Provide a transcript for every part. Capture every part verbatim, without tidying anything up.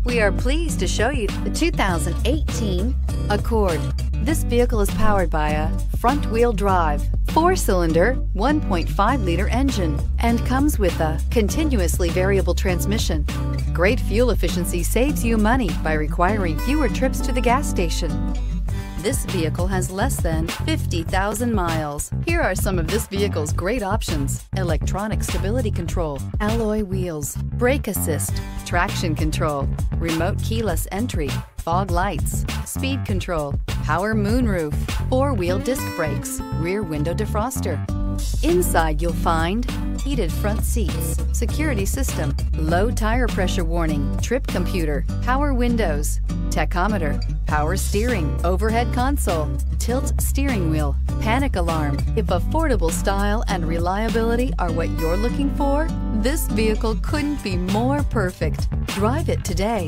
We are pleased to show you the two thousand eighteen Accord. This vehicle is powered by a front-wheel drive, four-cylinder, one point five liter engine, and comes with a continuously variable transmission. Great fuel efficiency saves you money by requiring fewer trips to the gas station. This vehicle has less than fifty thousand miles. Here are some of this vehicle's great options: electronic stability control, alloy wheels, brake assist, traction control, remote keyless entry, fog lights, speed control, power moonroof, four-wheel disc brakes, rear window defroster. Inside you'll find heated front seats, security system, low tire pressure warning, trip computer, power windows, tachometer, power steering, overhead console, tilt steering wheel, panic alarm. If affordable style and reliability are what you're looking for, this vehicle couldn't be more perfect. Drive it today.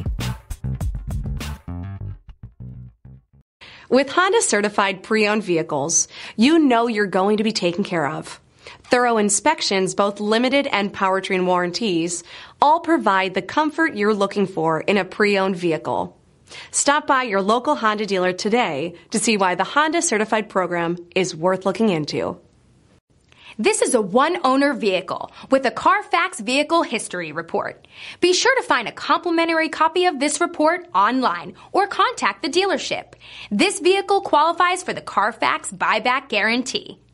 With Honda certified pre-owned vehicles, you know you're going to be taken care of. Thorough inspections, both limited and powertrain warranties, all provide the comfort you're looking for in a pre-owned vehicle. Stop by your local Honda dealer today to see why the Honda certified program is worth looking into. This is a one-owner vehicle with a Carfax Vehicle History Report. Be sure to find a complimentary copy of this report online or contact the dealership. This vehicle qualifies for the Carfax Buyback Guarantee.